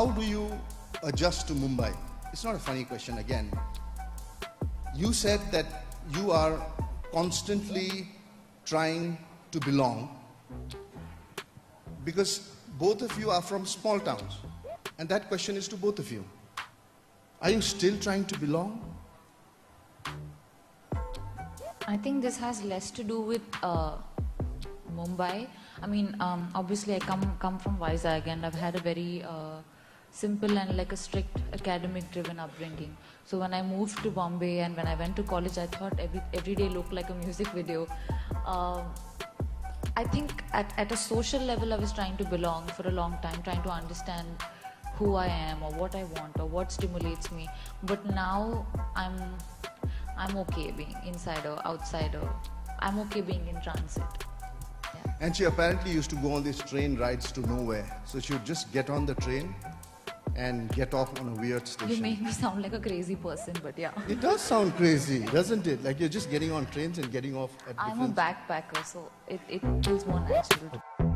do you adjust to Mumbai? It's not a funny question again. You said that you are constantly trying to belong because both of you are from small towns. And that question is to both of you. Are you still trying to belong? I think this has less to do with Mumbai. I mean, obviously I come from Vizag and I've had a very simple and like a strict academic driven upbringing. So when I moved to Bombay and when I went to college, I thought every day looked like a music video. I think at a social level I was trying to belong for a long time, trying to understand who I am or what I want or what stimulates me. But now I'm okay being inside or outside, or I'm okay being in transit. Yeah. And she apparently used to go on these train rides to nowhere. So she would just get on the train and get off on a weird station. You make me sound like a crazy person, but yeah. It does sound crazy, doesn't it? Like you're just getting on trains and getting off at different... I'm a backpacker, so it feels more natural.